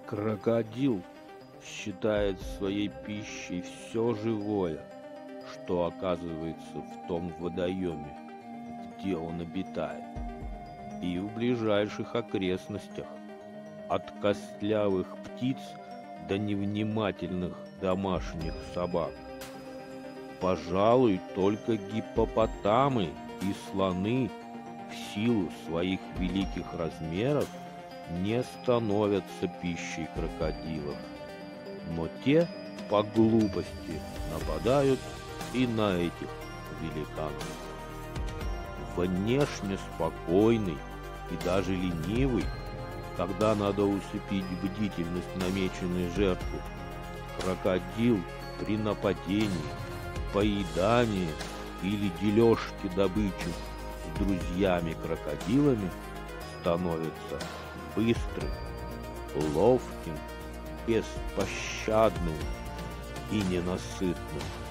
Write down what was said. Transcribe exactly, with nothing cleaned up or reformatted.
Крокодил считает своей пищей все живое, что оказывается в том водоеме, где он обитает, и в ближайших окрестностях, от костлявых птиц до невнимательных домашних собак. Пожалуй, только гиппопотамы и слоны в силу своих великих размеров не становятся пищей крокодилов, но те по глупости нападают и на этих великанов. Внешне спокойный и даже ленивый, когда надо усыпить бдительность намеченной жертвы, крокодил при нападении, поедании или дележке добычи с друзьями-крокодилами становится быстрым, ловким, беспощадным и ненасытным.